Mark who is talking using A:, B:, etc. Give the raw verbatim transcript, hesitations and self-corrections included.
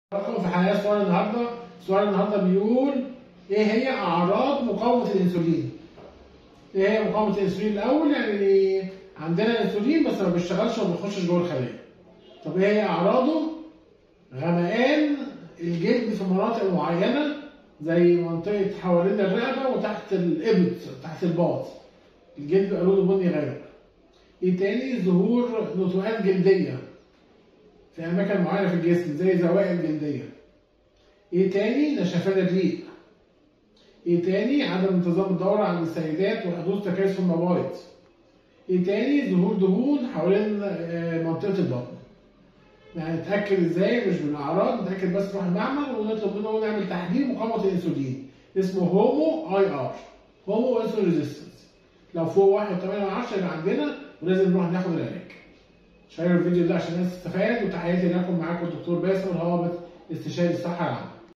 A: في حلقة سؤال النهارده، سؤال النهارده بيقول ايه هي اعراض مقاومة الانسولين؟ ايه هي مقاومة الانسولين الاول؟ يعني عندنا انسولين بس ما بيشتغلش وما بيخشش جوه الخلية. طب ايه هي اعراضه؟ غمقان الجلد في مناطق معينة زي منطقة حوالين الرقبة وتحت الابط، تحت الباط. الجلد بيبقى لونه بني غامق. ايه تاني؟ ظهور نتوءات جلدية في أماكن معينة في الجسم زي زوائد جلدية. إيه تاني؟ نشفان الريق. إيه تاني؟ عدم انتظام الدورة عند السيدات وحدوث تكيس في المبايض. إيه تاني؟ ظهور دهون حوالين منطقة البطن. يعني نتأكد إزاي؟ مش بالأعراض، نتأكد بس نروح المعمل ونطلب منه نعمل تحليل مقاومة الأنسولين اسمه هومو أي آر، هومو انسولين ريزيستنس. لو فوق واحد وثمانية من عشرة يبقى عندنا ولازم نروح ناخد العلاج. شيروا الفيديو ده عشان الناس تستفاد، وتحياتي لكم. معاكم الدكتور باسم الهوابط، استشاري الصحة العامة.